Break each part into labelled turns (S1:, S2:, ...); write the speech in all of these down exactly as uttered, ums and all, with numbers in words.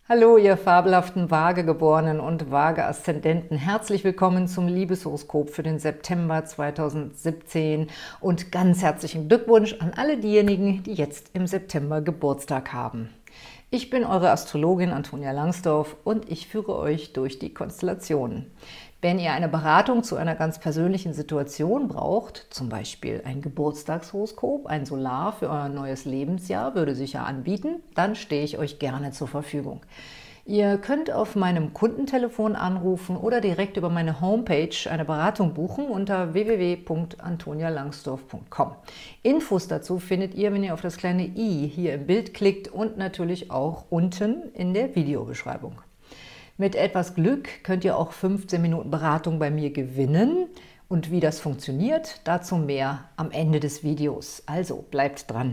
S1: Hallo, ihr fabelhaften Waagegeborenen und Waage-Aszendenten. Herzlich willkommen zum Liebeshoroskop für den September zweitausendsiebzehn und ganz herzlichen Glückwunsch an alle diejenigen, die jetzt im September Geburtstag haben. Ich bin eure Astrologin Antonia Langsdorf und ich führe euch durch die Konstellationen. Wenn ihr eine Beratung zu einer ganz persönlichen Situation braucht, zum Beispiel ein Geburtstagshoroskop, ein Solar für euer neues Lebensjahr, würde sich ja anbieten, dann stehe ich euch gerne zur Verfügung. Ihr könnt auf meinem Kundentelefon anrufen oder direkt über meine Homepage eine Beratung buchen unter w w w punkt antonia langsdorf punkt com. Infos dazu findet ihr, wenn ihr auf das kleine i hier im Bild klickt und natürlich auch unten in der Videobeschreibung. Mit etwas Glück könnt ihr auch fünfzehn Minuten Beratung bei mir gewinnen. Und wie das funktioniert, dazu mehr am Ende des Videos. Also bleibt dran.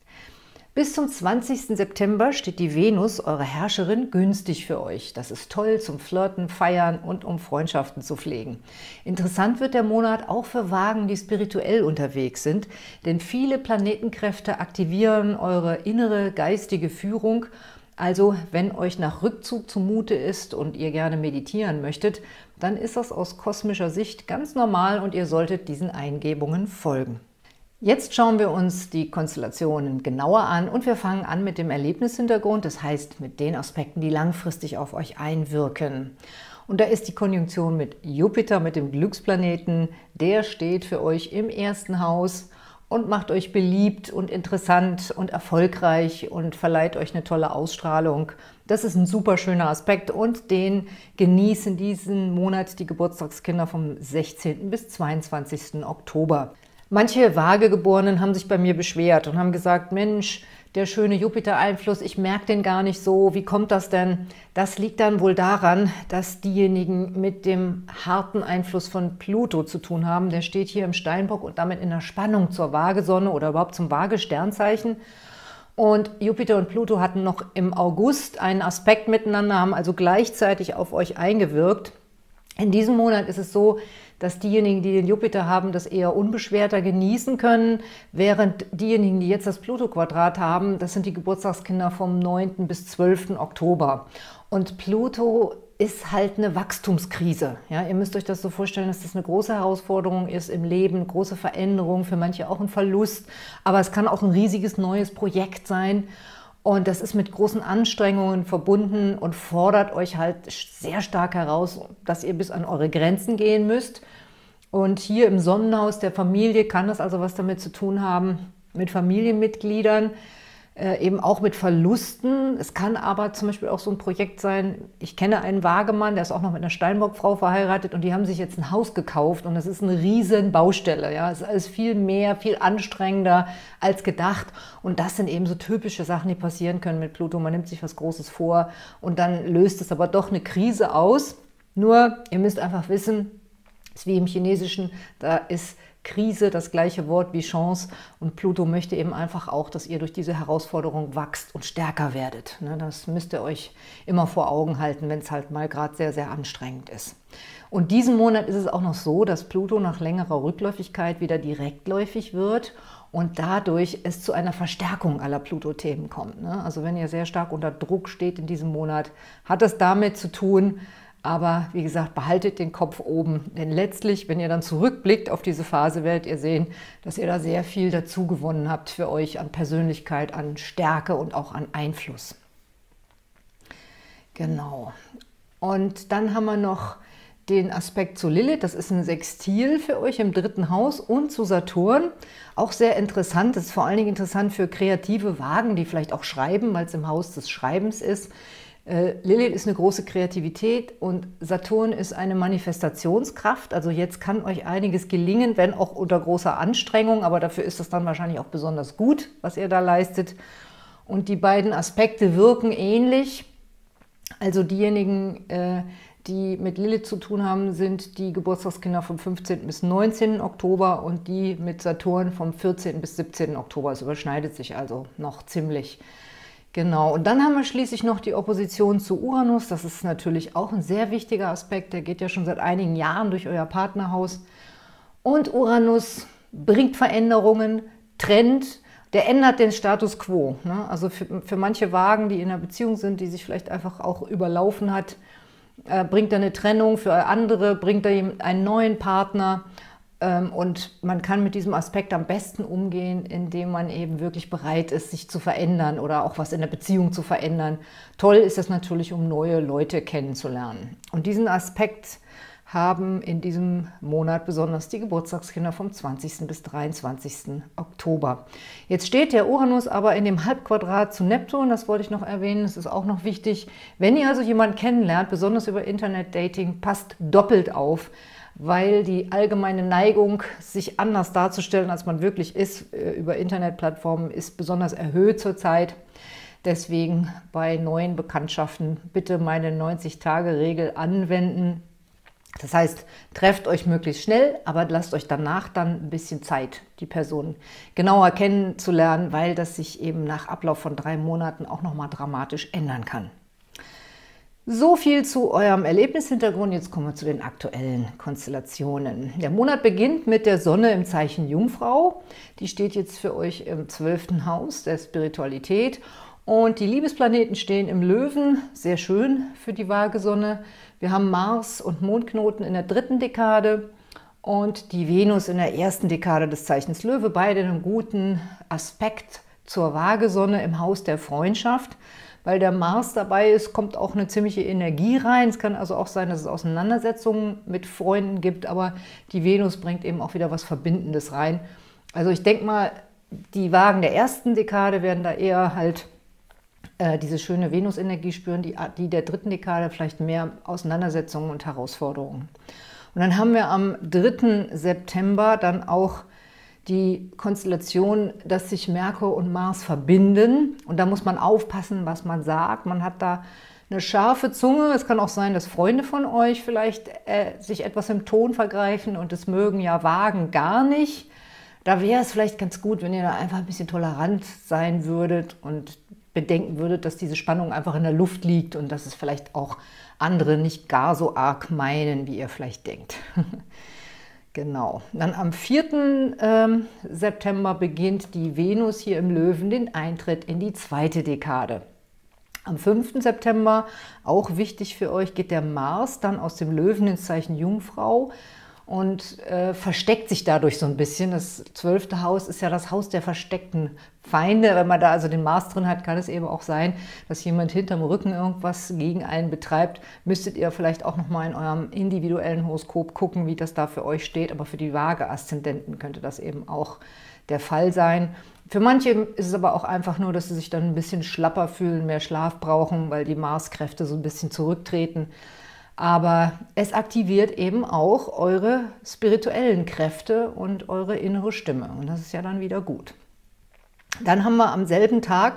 S1: Bis zum zwanzigsten September steht die Venus, eure Herrscherin, günstig für euch. Das ist toll zum Flirten, Feiern und um Freundschaften zu pflegen. Interessant wird der Monat auch für Waagen, die spirituell unterwegs sind, denn viele Planetenkräfte aktivieren eure innere geistige Führung. Also, wenn euch nach Rückzug zumute ist und ihr gerne meditieren möchtet, dann ist das aus kosmischer Sicht ganz normal und ihr solltet diesen Eingebungen folgen. Jetzt schauen wir uns die Konstellationen genauer an und wir fangen an mit dem Erlebnishintergrund, das heißt mit den Aspekten, die langfristig auf euch einwirken. Und da ist die Konjunktion mit Jupiter, mit dem Glücksplaneten, der steht für euch im ersten Haus und macht euch beliebt und interessant und erfolgreich und verleiht euch eine tolle Ausstrahlung. Das ist ein super schöner Aspekt und den genießen diesen Monat die Geburtstagskinder vom sechzehnten bis zweiundzwanzigsten Oktober. Manche Waagegeborenen haben sich bei mir beschwert und haben gesagt, Mensch, der schöne Jupiter-Einfluss, ich merke den gar nicht so, wie kommt das denn? Das liegt dann wohl daran, dass diejenigen mit dem harten Einfluss von Pluto zu tun haben. Der steht hier im Steinbock und damit in der Spannung zur Waagesonne oder überhaupt zum Waage-Sternzeichen. Und Jupiter und Pluto hatten noch im August einen Aspekt miteinander, haben also gleichzeitig auf euch eingewirkt. In diesem Monat ist es so, dass diejenigen, die den Jupiter haben, das eher unbeschwerter genießen können, während diejenigen, die jetzt das Pluto-Quadrat haben, das sind die Geburtstagskinder vom neunten bis zwölften Oktober. Und Pluto ist halt eine Wachstumskrise. Ja, ihr müsst euch das so vorstellen, dass das eine große Herausforderung ist im Leben, große Veränderung, für manche auch ein Verlust, aber es kann auch ein riesiges neues Projekt sein. Und das ist mit großen Anstrengungen verbunden und fordert euch halt sehr stark heraus, dass ihr bis an eure Grenzen gehen müsst. Und hier im Sonnenhaus der Familie kann das also was damit zu tun haben, mit Familienmitgliedern, äh, eben auch mit Verlusten. Es kann aber zum Beispiel auch so ein Projekt sein, ich kenne einen Waagemann, der ist auch noch mit einer Steinbock-Frau verheiratet und die haben sich jetzt ein Haus gekauft und das ist eine riesen Baustelle. Ja? Es ist alles viel mehr, viel anstrengender als gedacht und das sind eben so typische Sachen, die passieren können mit Pluto. Man nimmt sich was Großes vor und dann löst es aber doch eine Krise aus. Nur, ihr müsst einfach wissen, es ist wie im Chinesischen, da ist Krise das gleiche Wort wie Chance und Pluto möchte eben einfach auch, dass ihr durch diese Herausforderung wachst und stärker werdet. Das müsst ihr euch immer vor Augen halten, wenn es halt mal gerade sehr, sehr anstrengend ist. Und diesen Monat ist es auch noch so, dass Pluto nach längerer Rückläufigkeit wieder direktläufig wird und dadurch es zu einer Verstärkung aller Pluto-Themen kommt. Also wenn ihr sehr stark unter Druck steht in diesem Monat, hat es damit zu tun. Aber wie gesagt, behaltet den Kopf oben, denn letztlich, wenn ihr dann zurückblickt auf diese Phase, werdet ihr sehen, dass ihr da sehr viel dazu gewonnen habt für euch an Persönlichkeit, an Stärke und auch an Einfluss. Genau. Und dann haben wir noch den Aspekt zu Lilith, das ist ein Sextil für euch im dritten Haus und zu Saturn. Auch sehr interessant, das ist vor allen Dingen interessant für kreative Waagen, die vielleicht auch schreiben, weil es im Haus des Schreibens ist. Lilith ist eine große Kreativität und Saturn ist eine Manifestationskraft. Also jetzt kann euch einiges gelingen, wenn auch unter großer Anstrengung, aber dafür ist es dann wahrscheinlich auch besonders gut, was ihr da leistet. Und die beiden Aspekte wirken ähnlich. Also diejenigen, die mit Lilith zu tun haben, sind die Geburtstagskinder vom fünfzehnten bis neunzehnten Oktober und die mit Saturn vom vierzehnten bis siebzehnten Oktober. Es überschneidet sich also noch ziemlich. Genau, und dann haben wir schließlich noch die Opposition zu Uranus. Das ist natürlich auch ein sehr wichtiger Aspekt. Der geht ja schon seit einigen Jahren durch euer Partnerhaus. Und Uranus bringt Veränderungen, trennt, der ändert den Status quo. Ne? Also für, für manche Wagen, die in einer Beziehung sind, die sich vielleicht einfach auch überlaufen hat, äh, bringt er eine Trennung, für andere bringt er einen neuen Partner. Ähm, und man kann mit diesem Aspekt am besten umgehen, indem man eben wirklich bereit ist, sich zu verändern oder auch was in der Beziehung zu verändern. Toll ist es natürlich, um neue Leute kennenzulernen. Und diesen Aspekt haben in diesem Monat besonders die Geburtstagskinder vom zwanzigsten bis dreiundzwanzigsten Oktober. Jetzt steht der Uranus aber in dem Halbquadrat zu Neptun, das wollte ich noch erwähnen, das ist auch noch wichtig. Wenn ihr also jemanden kennenlernt, besonders über Internet-Dating, passt doppelt auf, weil die allgemeine Neigung, sich anders darzustellen, als man wirklich ist, über Internetplattformen ist besonders erhöht zurzeit. Deswegen bei neuen Bekanntschaften bitte meine neunzig-Tage-Regel anwenden. Das heißt, trefft euch möglichst schnell, aber lasst euch danach dann ein bisschen Zeit, die Person genauer kennenzulernen, weil das sich eben nach Ablauf von drei Monaten auch nochmal dramatisch ändern kann. So viel zu eurem Erlebnishintergrund. Jetzt kommen wir zu den aktuellen Konstellationen. Der Monat beginnt mit der Sonne im Zeichen Jungfrau. Die steht jetzt für euch im zwölften Haus der Spiritualität. Und die Liebesplaneten stehen im Löwen, sehr schön für die Waagesonne. Wir haben Mars und Mondknoten in der dritten Dekade und die Venus in der ersten Dekade des Zeichens Löwe, beide in einem guten Aspekt zur Waagesonne im Haus der Freundschaft. Weil der Mars dabei ist, kommt auch eine ziemliche Energie rein. Es kann also auch sein, dass es Auseinandersetzungen mit Freunden gibt, aber die Venus bringt eben auch wieder was Verbindendes rein. Also ich denke mal, die Wagen der ersten Dekade werden da eher halt äh, diese schöne Venus-Energie spüren, die, die der dritten Dekade vielleicht mehr Auseinandersetzungen und Herausforderungen. Und dann haben wir am dritten September dann auch die Konstellation, dass sich Merkur und Mars verbinden. Und da muss man aufpassen, was man sagt. Man hat da eine scharfe Zunge. Es kann auch sein, dass Freunde von euch vielleicht äh, sich etwas im Ton vergreifen und es mögen ja Wagen gar nicht. Da wäre es vielleicht ganz gut, wenn ihr da einfach ein bisschen tolerant sein würdet und bedenken würdet, dass diese Spannung einfach in der Luft liegt und dass es vielleicht auch andere nicht gar so arg meinen, wie ihr vielleicht denkt. Genau. Dann am vierten Ähm, September beginnt die Venus hier im Löwen den Eintritt in die zweite Dekade. Am fünften September, auch wichtig für euch, geht der Mars dann aus dem Löwen ins Zeichen Jungfrau und äh, versteckt sich dadurch so ein bisschen. Das zwölfte Haus ist ja das Haus der versteckten Feinde. Wenn man da also den Mars drin hat, kann es eben auch sein, dass jemand hinterm Rücken irgendwas gegen einen betreibt. Müsstet ihr vielleicht auch nochmal in eurem individuellen Horoskop gucken, wie das da für euch steht. Aber für die Waage-Aszendenten könnte das eben auch der Fall sein. Für manche ist es aber auch einfach nur, dass sie sich dann ein bisschen schlapper fühlen, mehr Schlaf brauchen, weil die Marskräfte so ein bisschen zurücktreten. Aber es aktiviert eben auch eure spirituellen Kräfte und eure innere Stimme. Und das ist ja dann wieder gut. Dann haben wir am selben Tag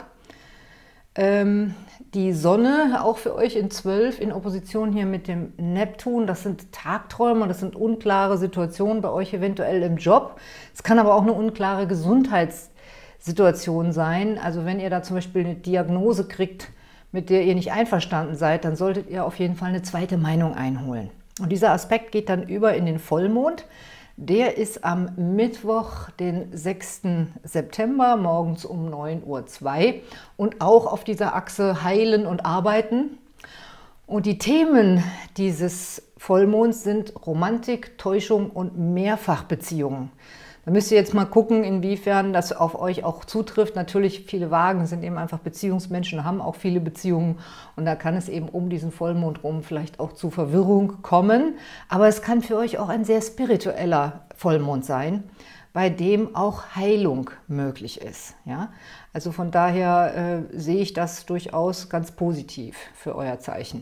S1: ähm, die Sonne, auch für euch in zwölf, in Opposition hier mit dem Neptun. Das sind Tagträume, das sind unklare Situationen bei euch eventuell im Job. Es kann aber auch eine unklare Gesundheitssituation sein. Also wenn ihr da zum Beispiel eine Diagnose kriegt, mit der ihr nicht einverstanden seid, dann solltet ihr auf jeden Fall eine zweite Meinung einholen. Und dieser Aspekt geht dann über in den Vollmond. Der ist am Mittwoch, den sechsten September, morgens um neun Uhr zwei und auch auf dieser Achse Heilen und Arbeiten. Und die Themen dieses Vollmonds sind Romantik, Täuschung und Mehrfachbeziehungen. Da müsst ihr jetzt mal gucken, inwiefern das auf euch auch zutrifft. Natürlich, viele Wagen sind eben einfach Beziehungsmenschen, haben auch viele Beziehungen. Und da kann es eben um diesen Vollmond rum vielleicht auch zu Verwirrung kommen. Aber es kann für euch auch ein sehr spiritueller Vollmond sein, bei dem auch Heilung möglich ist. Ja? Also von daher äh, sehe ich das durchaus ganz positiv für euer Zeichen.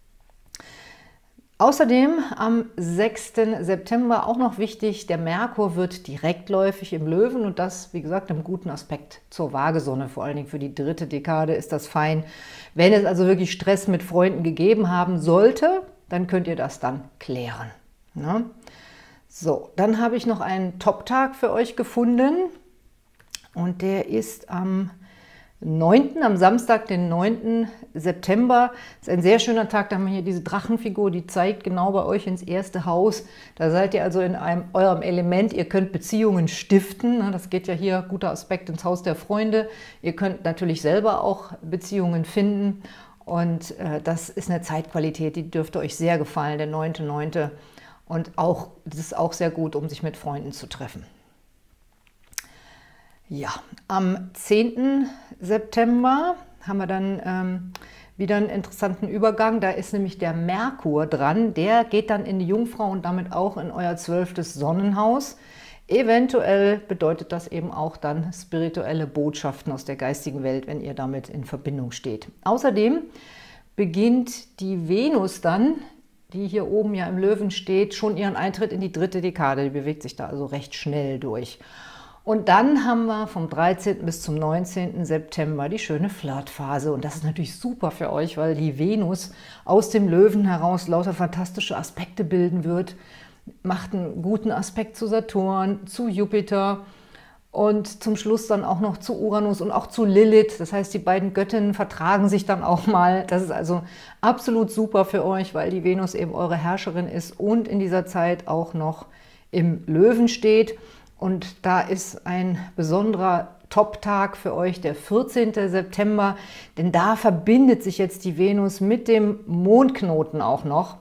S1: Außerdem am sechsten September auch noch wichtig, der Merkur wird direktläufig im Löwen und das, wie gesagt, im guten Aspekt zur Waagesonne. Vor allen Dingen für die dritte Dekade ist das fein. Wenn es also wirklich Stress mit Freunden gegeben haben sollte, dann könnt ihr das dann klären. Ne? So, dann habe ich noch einen Top-Tag für euch gefunden und der ist am neunten am Samstag, den neunten September. Das ist ein sehr schöner Tag, da haben wir hier diese Drachenfigur, die zeigt genau bei euch ins erste Haus. Da seid ihr also in einem, eurem Element, ihr könnt Beziehungen stiften. Das geht ja hier, guter Aspekt, ins Haus der Freunde. Ihr könnt natürlich selber auch Beziehungen finden und äh, das ist eine Zeitqualität, die dürfte euch sehr gefallen, der neunte neunte Und auch, das ist auch sehr gut, um sich mit Freunden zu treffen. Ja, am zehnten September haben wir dann ähm, wieder einen interessanten Übergang. Da ist nämlich der Merkur dran. Der geht dann in die Jungfrau und damit auch in euer zwölftes Sonnenhaus. Eventuell bedeutet das eben auch dann spirituelle Botschaften aus der geistigen Welt, wenn ihr damit in Verbindung steht. Außerdem beginnt die Venus dann, die hier oben ja im Löwen steht, schon ihren Eintritt in die dritte Dekade. Die bewegt sich da also recht schnell durch. Und dann haben wir vom dreizehnten bis zum neunzehnten September die schöne Flirtphase. Und das ist natürlich super für euch, weil die Venus aus dem Löwen heraus lauter fantastische Aspekte bilden wird. Macht einen guten Aspekt zu Saturn, zu Jupiter und zum Schluss dann auch noch zu Uranus und auch zu Lilith. Das heißt, die beiden Göttinnen vertragen sich dann auch mal. Das ist also absolut super für euch, weil die Venus eben eure Herrscherin ist und in dieser Zeit auch noch im Löwen steht. Und da ist ein besonderer Top-Tag für euch, der vierzehnte September, denn da verbindet sich jetzt die Venus mit dem Mondknoten auch noch.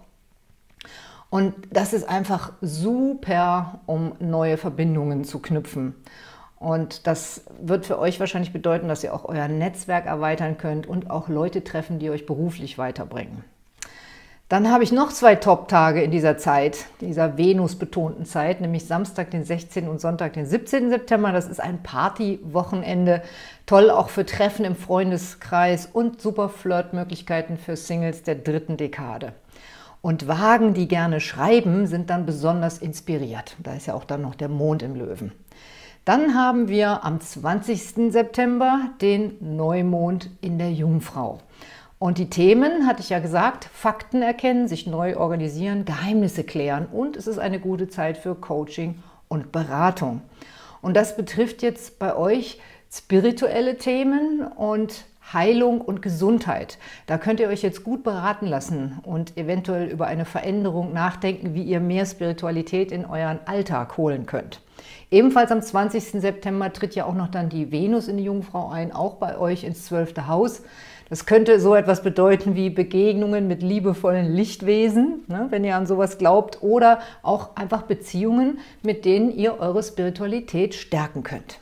S1: Und das ist einfach super, um neue Verbindungen zu knüpfen. Und das wird für euch wahrscheinlich bedeuten, dass ihr auch euer Netzwerk erweitern könnt und auch Leute treffen, die euch beruflich weiterbringen. Dann habe ich noch zwei Top-Tage in dieser Zeit, dieser Venus-betonten Zeit, nämlich Samstag, den sechzehnten und Sonntag, den siebzehnten September. Das ist ein Party-Wochenende, toll auch für Treffen im Freundeskreis und super Flirtmöglichkeiten für Singles der dritten Dekade. Und Wagen, die gerne schreiben, sind dann besonders inspiriert. Da ist ja auch dann noch der Mond im Löwen. Dann haben wir am zwanzigsten September den Neumond in der Jungfrau. Und die Themen, hatte ich ja gesagt, Fakten erkennen, sich neu organisieren, Geheimnisse klären und es ist eine gute Zeit für Coaching und Beratung. Und das betrifft jetzt bei euch spirituelle Themen und Heilung und Gesundheit. Da könnt ihr euch jetzt gut beraten lassen und eventuell über eine Veränderung nachdenken, wie ihr mehr Spiritualität in euren Alltag holen könnt. Ebenfalls am zwanzigsten September tritt ja auch noch dann die Venus in die Jungfrau ein, auch bei euch ins zwölfte Haus. Das könnte so etwas bedeuten wie Begegnungen mit liebevollen Lichtwesen, ne, wenn ihr an sowas glaubt, oder auch einfach Beziehungen, mit denen ihr eure Spiritualität stärken könnt.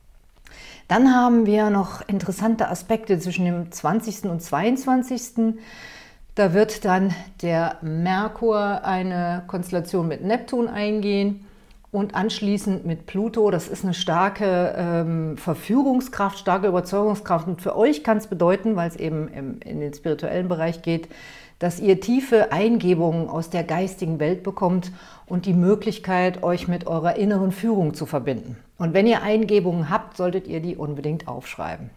S1: Dann haben wir noch interessante Aspekte zwischen dem zwanzigsten und zweiundzwanzigsten Da wird dann der Merkur eine Konstellation mit Neptun eingehen und anschließend mit Pluto. Das ist eine starke ähm, Verführungskraft, starke Überzeugungskraft. Und für euch kann es bedeuten, weil es eben im, in den spirituellen Bereich geht, dass ihr tiefe Eingebungen aus der geistigen Welt bekommt und die Möglichkeit, euch mit eurer inneren Führung zu verbinden. Und wenn ihr Eingebungen habt, solltet ihr die unbedingt aufschreiben.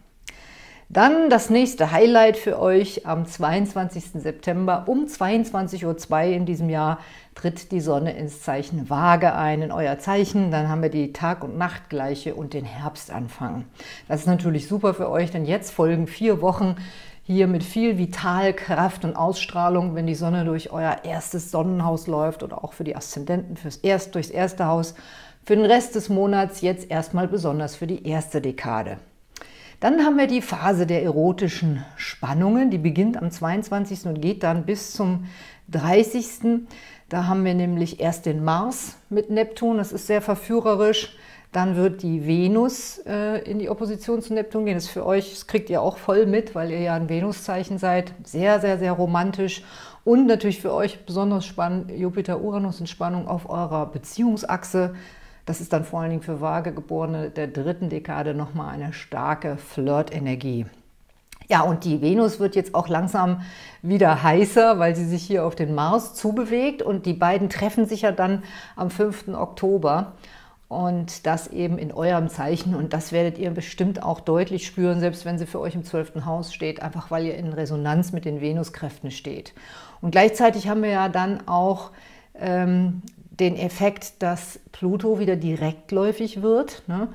S1: Dann das nächste Highlight für euch am zweiundzwanzigsten September um zweiundzwanzig Uhr zwei in diesem Jahr tritt die Sonne ins Zeichen Waage ein, in euer Zeichen. Dann haben wir die Tag- und Nachtgleiche und den Herbstanfang. Das ist natürlich super für euch, denn jetzt folgen vier Wochen hier mit viel Vitalkraft und Ausstrahlung, wenn die Sonne durch euer erstes Sonnenhaus läuft oder auch für die Aszendenten fürs erst, durchs erste Haus. Für den Rest des Monats jetzt erstmal besonders für die erste Dekade. Dann haben wir die Phase der erotischen Spannungen, die beginnt am zweiundzwanzigsten und geht dann bis zum dreißigsten Da haben wir nämlich erst den Mars mit Neptun, das ist sehr verführerisch. Dann wird die Venus äh, in die Opposition zu Neptun gehen. Das ist für euch, das kriegt ihr auch voll mit, weil ihr ja ein Venuszeichen seid. Sehr, sehr, sehr romantisch. Und natürlich für euch besonders spannend, Jupiter-Uranus in Spannung auf eurer Beziehungsachse. Das ist dann vor allen Dingen für Waagegeborene der dritten Dekade nochmal eine starke Flirtenergie. Ja, und die Venus wird jetzt auch langsam wieder heißer, weil sie sich hier auf den Mars zubewegt. Und die beiden treffen sich ja dann am fünften Oktober. Und das eben in eurem Zeichen. Und das werdet ihr bestimmt auch deutlich spüren, selbst wenn sie für euch im zwölften Haus steht, einfach weil ihr in Resonanz mit den Venuskräften steht. Und gleichzeitig haben wir ja dann auch ähm, den Effekt, dass Pluto wieder direktläufig wird, ne?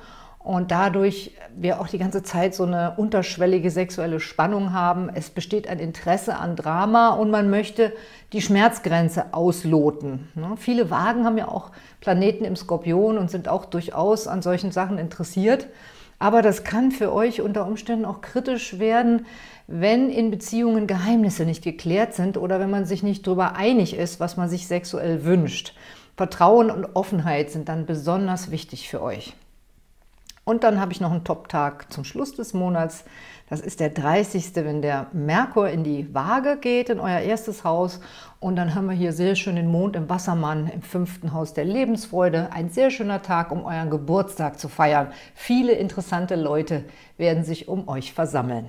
S1: und dadurch wir auch die ganze Zeit so eine unterschwellige sexuelle Spannung haben. Es besteht ein Interesse an Drama und man möchte die Schmerzgrenze ausloten. Viele Waagen haben ja auch Planeten im Skorpion und sind auch durchaus an solchen Sachen interessiert. Aber das kann für euch unter Umständen auch kritisch werden, wenn in Beziehungen Geheimnisse nicht geklärt sind oder wenn man sich nicht darüber einig ist, was man sich sexuell wünscht. Vertrauen und Offenheit sind dann besonders wichtig für euch. Und dann habe ich noch einen Top-Tag zum Schluss des Monats. Das ist der dreißigste, wenn der Merkur in die Waage geht, in euer erstes Haus. Und dann haben wir hier sehr schön den Mond im Wassermann, im fünften Haus der Lebensfreude. Ein sehr schöner Tag, um euren Geburtstag zu feiern. Viele interessante Leute werden sich um euch versammeln.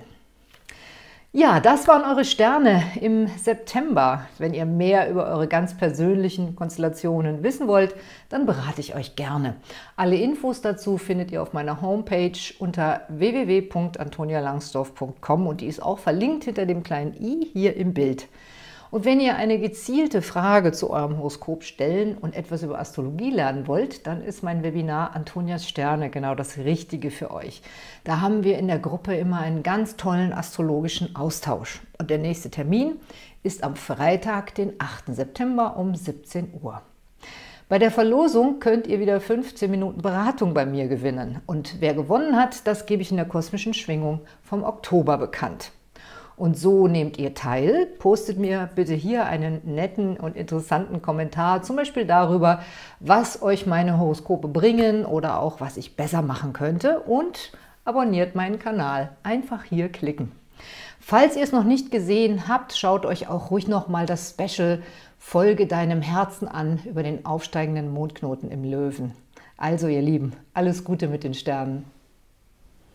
S1: Ja, das waren eure Sterne im September. Wenn ihr mehr über eure ganz persönlichen Konstellationen wissen wollt, dann berate ich euch gerne. Alle Infos dazu findet ihr auf meiner Homepage unter w w w punkt antonia langsdorf punkt com und die ist auch verlinkt hinter dem kleinen i hier im Bild. Und wenn ihr eine gezielte Frage zu eurem Horoskop stellen und etwas über Astrologie lernen wollt, dann ist mein Webinar Antonias Sterne genau das Richtige für euch. Da haben wir in der Gruppe immer einen ganz tollen astrologischen Austausch. Und der nächste Termin ist am Freitag, den achten September um siebzehn Uhr. Bei der Verlosung könnt ihr wieder fünfzehn Minuten Beratung bei mir gewinnen. Und wer gewonnen hat, das gebe ich in der kosmischen Schwingung vom Oktober bekannt. Und so nehmt ihr teil. Postet mir bitte hier einen netten und interessanten Kommentar, zum Beispiel darüber, was euch meine Horoskope bringen oder auch, was ich besser machen könnte. Und abonniert meinen Kanal. Einfach hier klicken. Falls ihr es noch nicht gesehen habt, schaut euch auch ruhig noch mal das Special Folge deinem Herzen an über den aufsteigenden Mondknoten im Löwen. Also ihr Lieben, alles Gute mit den Sternen.